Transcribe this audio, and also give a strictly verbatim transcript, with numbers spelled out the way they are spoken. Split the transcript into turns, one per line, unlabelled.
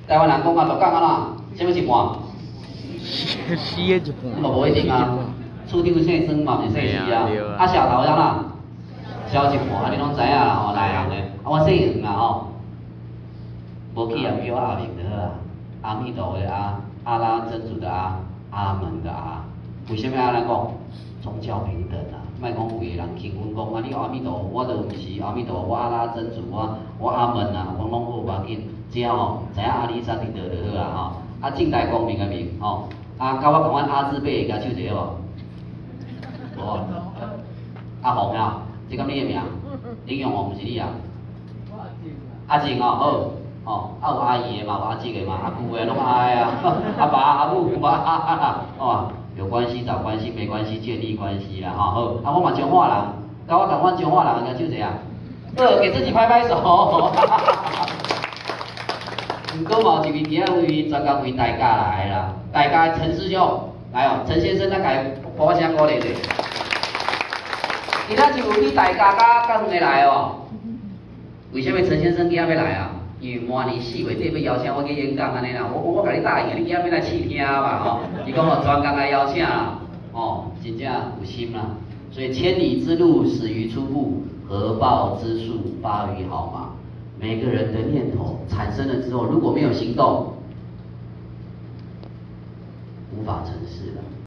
台湾人讲啊，就讲啊哪，什么一半？
死的一半。
都无一定啊，厝长姓孙嘛，毋是姓徐啊。啊，小头啥啦？小一半，啊，你拢知影啦吼，内行的。啊，我姓黄啊吼，无去也叫我阿明就好啊。阿弥陀的阿，阿拉真主的阿，阿门的阿。为什么安尼讲？宗教平等啊，莫讲有个人轻阮讲啊，你阿弥陀佛，我就毋是阿弥陀佛，我阿拉真主，我我阿门啊，我拢好无要紧，只要吼知影阿里山伫倒就好啊吼。啊，正大光明的明吼，啊，甲我讲阮阿字辈会甲手一个无？无。阿红啊，这敢你的名？林永红毋是你啊？阿静哦，好。哦，啊有阿姨的嘛，有阿姐的嘛，阿舅的拢阿的啊，阿爸阿母有啊，哦，有关系找关系，没关系建立关系啦，吼、哦、好，啊我嘛彰化人，甲我同阮彰化人个手一下，呃，给自己拍拍手。毋过嘛有一位伫遐为专工为大家来的啦，大家陈师兄来哦，陈先生咱家拨我声鼓励者。今仔就有你大家甲甲两个来哦，为什么陈先生今仔要来啊？因为明年四月底要邀请我去演讲安尼啦，我我我甲你答应，你今仔要来试听嘛吼。伊讲哦，专工来邀请啦，哦，真正有心啦。所以千里之路始于初步，合抱之术发于毫毛。每个人的念头产生了之后，如果没有行动，无法成事了。